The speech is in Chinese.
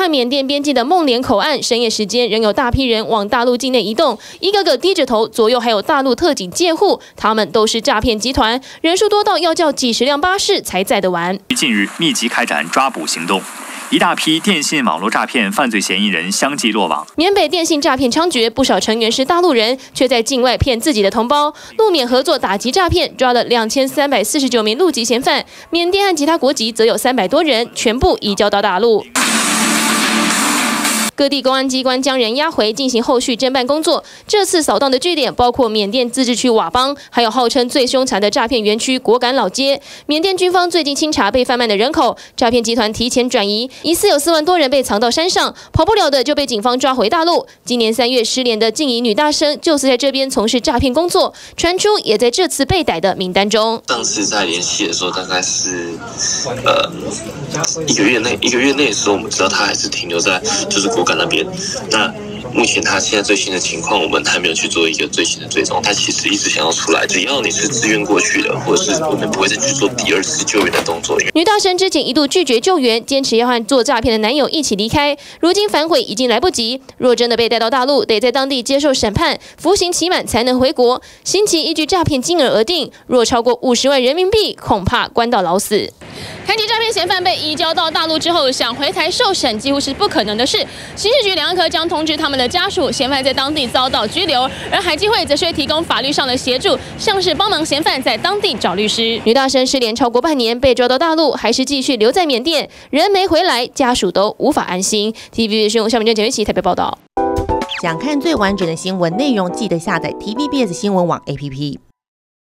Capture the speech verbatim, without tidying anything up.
岸缅甸边境的孟连口岸，深夜时间仍有大批人往大陆境内移动，一个个低着头，左右还有大陆特警戒护，他们都是诈骗集团，人数多到要叫几十辆巴士才载得完。 近日密集开展抓捕行动。 一大批电信网络诈骗犯罪嫌疑人相继落网。 缅北电信诈骗猖獗，不少成员是大陆人，却在境外骗自己的同胞。陆缅合作打击诈骗，抓了两千三百四十九名陆籍嫌犯，缅甸和其他国籍则有三百多人，全部移交到大陆。 各地公安机关将人押回进行后续侦办工作。这次扫荡的据点包括缅甸自治区佤邦，还有号称最凶残的诈骗园区果敢老街。缅甸军方最近清查被贩卖的人口，诈骗集团提前转移，疑似有四万多人被藏到山上，跑不了的就被警方抓回大陆。今年三月失联的静怡女大生就是在这边从事诈骗工作，传出也在这次被逮的名单中。 上次在联系的时候，大概是呃一个月内，一个月内的时候，我们知道她还是停留在就是果。 那边，那目前他现在最新的情况，我们还没有去做一个最新的追踪。他其实一直想要出来，只要你是自愿过去的，或者是我们不会再去做第二次救援的动作。 女大生之前一度拒绝救援，坚持要和做诈骗的男友一起离开，如今反悔已经来不及。若真的被带到大陆，得在当地接受审判，服刑期满才能回国。刑期依据诈骗金额而定，若超过五十万人民币，恐怕关到老死。 谈及诈骗嫌犯被移交到大陆之后，想回台受审几乎是不可能的事。刑事局两岸科将通知他们的家属，嫌犯在当地遭到拘留，而海基会则是会提供法律上的协助，像是帮忙嫌犯在当地找律师。女大生失联超过半年，被抓到大陆，还是继续留在缅甸，人没回来，家属都无法安心。T V B 新闻下面郑简玉琪台北报道。 想看最完整的新闻内容，记得下载 T V B S 新闻网 A P P。